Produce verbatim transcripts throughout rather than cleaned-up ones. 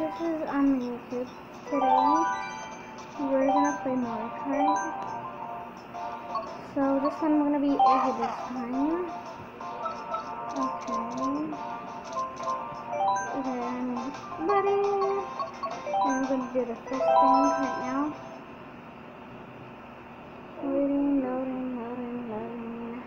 this is on YouTube. Today we're gonna play Mario Kart. So this time I'm gonna be Izzy this time. Okay. Then buddy. And I'm gonna do the first thing right now. Loading, loading, loading, loading.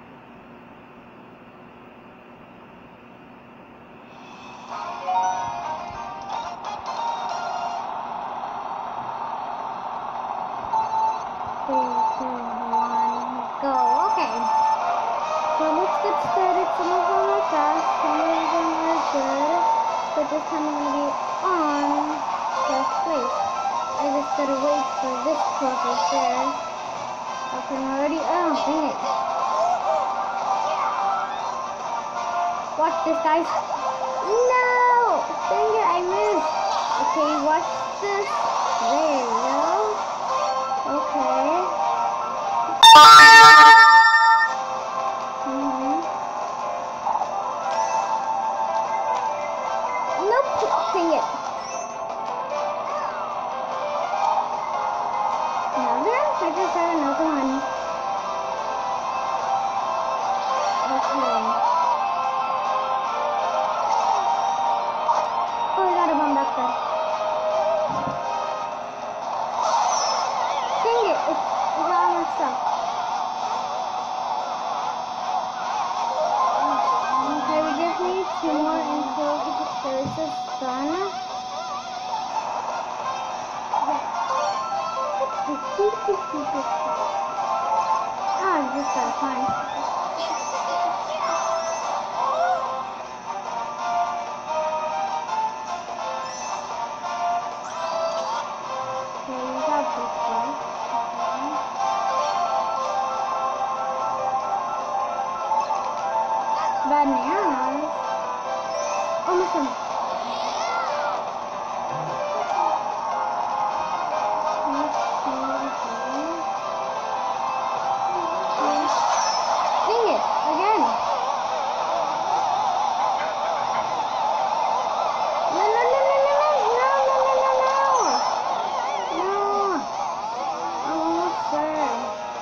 Three, two, one, go. Okay. So let's get started. Some of them are fast, some of them are good. But this time I'm gonna be on first place. I just gotta wait for this truck right there. Okay, I'm already. Oh, dang it. Watch this, guys. No! Dang it, I missed. Okay, watch this. There you go. Okay. Mm-hmm. Nope. Dang it. Another? I just had another one. Okay. Oh, I got a bomb back there. Dang it, it's, it's all my stuff. Okay, we just need two more until there's a stun. Ah, I just got fine. Okay, we got this one. Bananas. Oh, my son. Dang it, again. No, no, no, no, no, no, no, no, no, no, no. No. I'm almost there.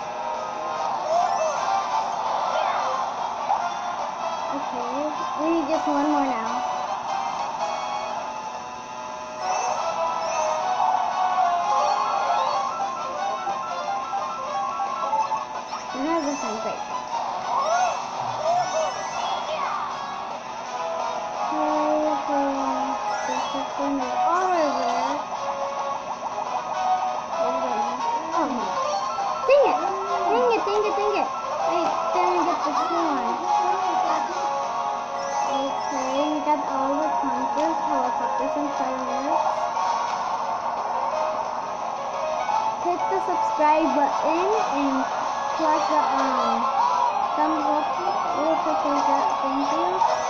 Okay, we need just one more now. No, this is great. Okay, so the second is over there. Oh, dang it! Dang it, dang it, dang it! I didn't get this one. Okay, we got all the pumpers, helicopters, and fireworks. Hit the subscribe button and plus the um thumbs up. We'll appreciate that. Thank you.